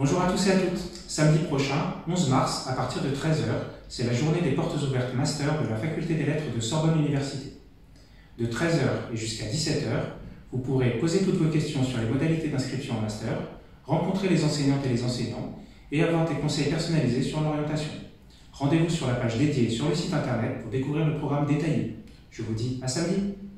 Bonjour à tous et à toutes. Samedi prochain, 11 mars, à partir de 13 h, c'est la journée des portes ouvertes master de la Faculté des Lettres de Sorbonne Université. De 13 h et jusqu'à 17 h, vous pourrez poser toutes vos questions sur les modalités d'inscription en master, rencontrer les enseignantes et les enseignants et avoir des conseils personnalisés sur l'orientation. Rendez-vous sur la page dédiée sur le site internet pour découvrir le programme détaillé. Je vous dis à samedi.